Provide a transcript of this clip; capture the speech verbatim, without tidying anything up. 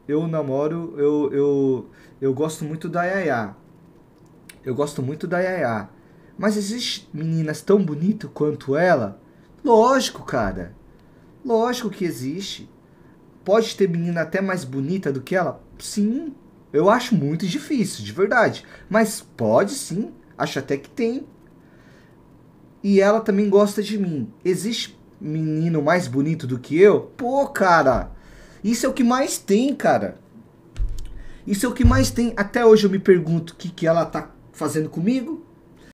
eu namoro, eu, eu, eu gosto muito da Yayah. Eu gosto muito da Yayah. Mas existe meninas tão bonitas quanto ela? Lógico, cara. Lógico que existe. Pode ter menina até mais bonita do que ela? Sim. Eu acho muito difícil, de verdade. Mas pode sim. Acho até que tem. E ela também gosta de mim. Existe menino mais bonito do que eu? Pô, cara. Isso é o que mais tem, cara. Isso é o que mais tem. Até hoje eu me pergunto o que, que ela tá fazendo comigo.